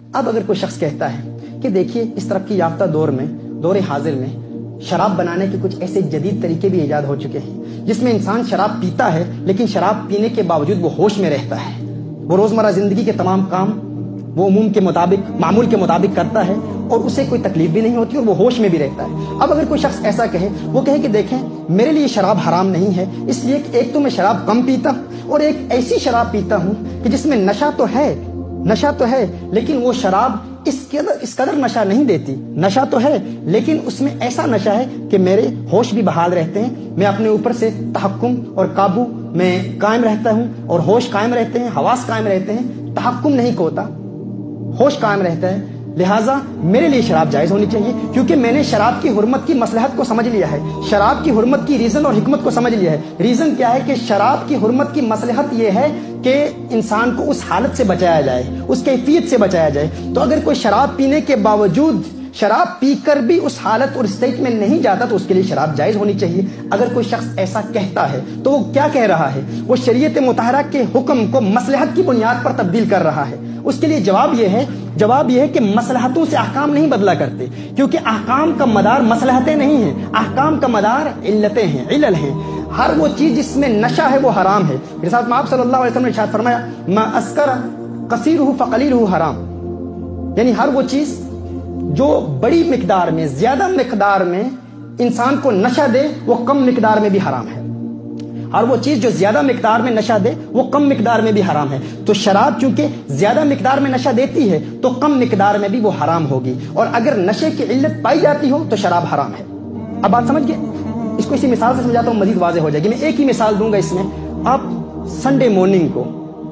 اب اگر کوئی شخص کہتا ہے کہ دیکھیے اس ترقی یافتہ دور میں، دور حاضر میں شراب بنانے کے کچھ ایسے جدید طریقے بھی ایجاد ہو چکے ہیں جس میں انسان شراب پیتا ہے لیکن شراب پینے کے باوجود وہ ہوش میں رہتا ہے، وہ روزمرہ زندگی کے تمام کام وہ معمول کے مطابق کرتا ہے اور اسے کوئی تکلیف بھی نہیں ہوتی اور وہ ہوش میں بھی رہتا ہے۔ اب اگر کوئی شخص ایسا کہے، وہ کہے کہ دیکھیں میرے لیے شراب حرام نہیں ہے، اس لیے کہ ایک تو میں شراب کم پیتا ہوں اور ایک ایسی شراب پیتا ہوں کہ جس میں نشہ تو ہے لیکن وہ شراب اس قدر نشہ نہیں دیتی، نشہ تو ہے لیکن اس میں ایسا نشہ ہے کہ میرے ہوش بھی بحال رہتے ہیں، میں اپنے اوپر سے تحکم اور قابو میں قائم رہتا ہوں اور ہوش قائم رہتے ہیں، حواس قائم رہتے ہیں، تحکم نہیں کھوتا، ہوش قائم رہتا ہے۔ لہٰذا میرے لیے شراب جائز ہونی چاہیے کیونکہ میں نے شراب کی حرمت کی مصلحت کو سمجھ لیا ہے، شراب کی حرمت کی ریزن اور حکمت کو سمجھ لیا ہے۔ ریزن کیا ہے کہ شراب کی حرمت کی مصلحت یہ ہے کہ انسان کو اس حالت سے بچایا جائے، اس کیفیت سے بچایا جائے۔ تو اگر کوئی شراب پینے کے باوجود شراب پی کر بھی اس حالت اور اسٹیٹ میں نہیں جاتا تو اس کے لیے شراب جائز ہونی چاہیے۔ اگر کوئی شخص ایسا کہتا ہے تو وہ کیا کہہ رہا ہے؟ وہ شریعت مطہرہ کے حکم کو مصلحت کی بنیاد پر تبدیل کر رہا ہے۔ اس کے لیے جواب یہ ہے کہ مصلحتوں سے احکام نہیں بدلا کرتے، کیونکہ احکام کا مدار مصلحتیں نہیں ہیں، احکام کا مدار علتیں ہیں، علل ہیں۔ ہر وہ چیز جس میں نشہ ہے وہ حرام ہے۔ میرے ساتھ آپ صلی اللہ علیہ وسلم نے ارشاد فرمایا ما اسکر کثیرہ فقلیلہ حرام، یعنی ہر وہ چیز جو بڑی مقدار میں، زیادہ مقدار میں انسان کو نشہ دے وہ کم مقدار میں بھی حرام ہے۔ ہر وہ چیز جو زیادہ مقدار میں نشہ دے وہ کم مقدار میں بھی حرام ہے۔ تو شراب چونکہ زیادہ مقدار میں نشہ دیتی ہے تو کم مقدار میں بھی وہ حرام ہوگی، اور اگر نشے کی علت پائی جاتی ہو تو شراب حرام ہے۔ اب بات سمجھ گئے؟ اس کو اسی مثال سے سمجھاتا ہوں، مزید واضح ہو جائے گی۔ میں ایک ہی مثال دوں گا اس میں۔ آپ سنڈے مارننگ کو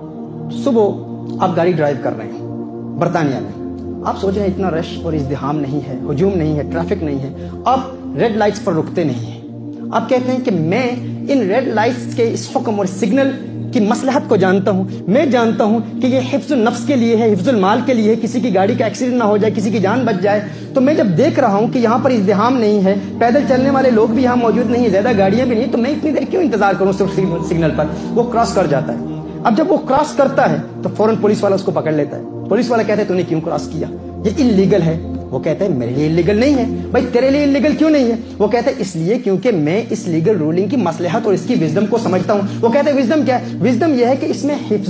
صبح آپ گاڑی ڈرائیو کر رہے ہیں برطانیہ میں، آپ سوچ رہے ہیں اتنا رش اور ازدحام نہیں ہے، ہجوم نہیں ہے، ٹریفک نہیں ہے، آپ ریڈ لائٹس پر رکتے نہیں ہیں۔ آپ کہتے ہیں کہ میں ان ریڈ لائٹس کے اس حکم اور سگنل کی مصلحت کو جانتا ہوں، میں جانتا ہوں کہ یہ حفظ النفس کے لیے ہے، حفظ المال کے لیے ہے، کسی کی گاڑی کا ایکسیڈنٹ نہ ہو جائے، کسی کی جان بچ جائے۔ تو میں جب دیکھ رہا ہوں کہ یہاں پر ازدحام نہیں ہے، پیدل چلنے والے لوگ بھی یہاں موجود نہیں ہیں، زیادہ گاڑیاں بھی نہیں، تو میں اتنی دیر کیوں انتظار کروں صرف سگنل پر؟ وہ کراس کر جاتا ہے۔ اب جب وہ کراس کرتا ہے تو فوراً پولیس والا اس کو پکڑ لیتا ہے۔ پولیس والا کہتا ہے تو نے کیوں کراس کیا؟ یہ انلیگل ہے۔ وہ کہتا ہے میرے لیے انلیگل نہیں ہے۔ بھائی تیرے لیے انلیگل کیوں نہیں ہے؟ وہ کہتا ہے اس لیے کیونکہ میں اس لیگل رولنگ کی مصلحت اور اس کی وزڈم کو سمجھتا ہوں۔ وہ کہتا ہے وزڈم کیا ہے؟ وزڈم یہ ہے کہ اس میں حفظ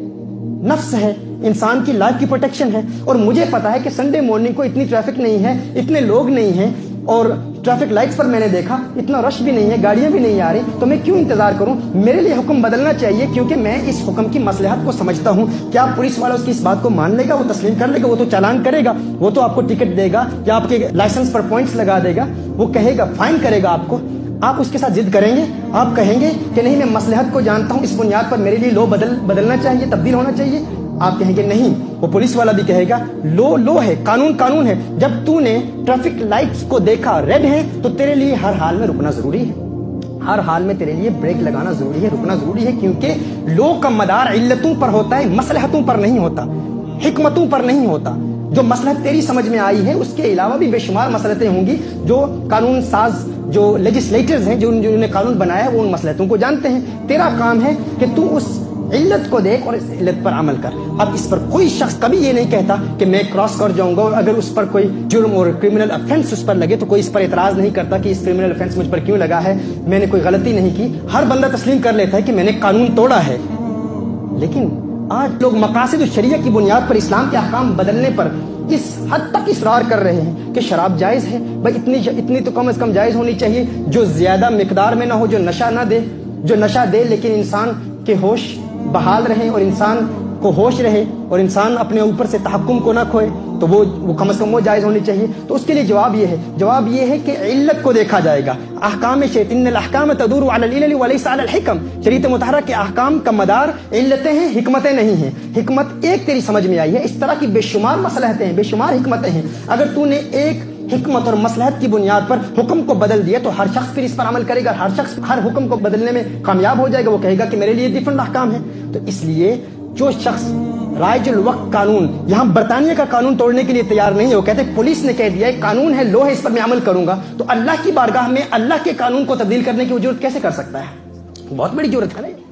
نفس ہے، انسان کی لائف کی پروٹیکشن ہے، اور مجھے پتا ہے کہ سنڈے مارننگ کو اتنی ٹریفک نہیں ہے، اتنے لوگ نہیں ہیں، اور ٹریفک لائٹس پر میں نے دیکھا اتنا رش بھی نہیں ہے، گاڑیاں بھی نہیں آ رہی، تو میں کیوں انتظار کروں؟ میرے لیے حکم بدلنا چاہیے کیونکہ میں اس حکم کی مصلحت کو سمجھتا ہوں۔ کیا پولیس والا اس کی اس بات کو مان لے گا؟ وہ تسلیم کر لے گا؟ وہ تو چالان کرے گا، وہ تو آپ کو ٹکٹ دے گا یا آپ کے لائسنس پر پوائنٹس لگا دے گا، وہ کہے گا، فائن کرے گا آپ کو۔ آپ اس کے ساتھ ضد کریں گے؟ آپ کہیں گے کہ نہیں میں مصلحت کو جانتا ہوں، اس بنیاد پر میرے لیے لو بدلنا چاہیے، تبدیل ہونا چاہیے؟ آپ کہیں گے نہیں۔ وہ پولیس والا بھی کہے گا لو ہے، قانون ہے، جب تو نے ٹریفک لائٹس کو دیکھا ریڈ ہے تو تیرے لیے ہر حال میں رکنا ضروری ہے، ہر حال میں تیرے لیے بریک لگانا ضروری ہے، رکنا ضروری ہے، کیونکہ لو کا مدار علتوں پر ہوتا ہے، مصلحتوں پر نہیں ہوتا، حکمتوں پر نہیں ہوتا۔ جو مصلحت تیری سمجھ میں آئی ہے اس کے علاوہ بھی بے شمار مصلحتیں ہوں گی۔ جو قانون ساز، جو لیجسلیٹرز ہیں، جو انہوں نے قانون بنایا ہے، وہ ان مصلحتوں کو جانتے ہیں۔ تیرا کام ہے کہ تو اس علت کو دیکھ اور اس علت پر عمل کر۔ اب اس پر کوئی شخص کبھی یہ نہیں کہتا کہ میں کراس کر جاؤں گا، اور اگر اس پر کوئی جرم اور کرمنل افینس اس پر لگے تو کوئی اس پر اعتراض نہیں کرتا کہ اس کرمنل افینس مجھ پر کیوں لگا ہے، میں نے کوئی غلطی نہیں کی۔ ہر بندہ تسلیم کر لیتا ہے کہ میں نے قانون توڑا ہے۔ لیکن آج لوگ مقاصد الشریعہ کی بنیاد پر اسلام کے احکام بدلنے پر اس حد تک اصرار کر رہے ہیں کہ شراب جائز ہے۔ بھائی اتنی تو کم از کم جائز ہونی چاہیے جو زیادہ مقدار میں نہ ہو، جو نشہ نہ دے، جو نشہ دے لیکن انسان کے ہوش بحال رہے اور انسان کو ہوش رہے اور انسان اپنے اوپر سے تحکم کو نہ کھوئے، تو وہ کم از کم وہ جائز ہونی چاہیے۔ تو اس کے لیے جواب یہ ہے کہ علت کو دیکھا جائے گا۔ احکام شریعت، ان الاحکام تدور علی العلل وليس علی الحکم، شریعت مطہرہ کے احکام کا مدار علتیں ہیں، حکمتیں نہیں ہیں۔ حکمت ایک تیری سمجھ میں آئی ہے، اس طرح کی بے شمار مصلحتیں ہیں، بے شمار حکمتیں ہیں۔ اگر تو نے ایک حکمت اور مصلحت کی بنیاد پر حکم کو بدل دیا تو ہر شخص پھر اس پر عمل کرے گا، ہر شخص ہر حکم کو بدلنے میں کامیاب ہو جائے گا، وہ کہے گا کہ میرے لیے ڈیفرنٹ احکام ہیں۔ تو اس لیے جو شخص رائج الوقت قانون، یہاں برطانیہ کا قانون توڑنے کے لیے تیار نہیں ہے، وہ کہتے ہیں پولیس نے کہہ دیا ہے قانون ہے، لو ہے، اس پر میں عمل کروں گا، تو اللہ کی بارگاہ میں اللہ کے قانون کو تبدیل کرنے کی ضرورت کیسے کر سکتا ہے؟ بہت بڑی ضرورت ہے نا۔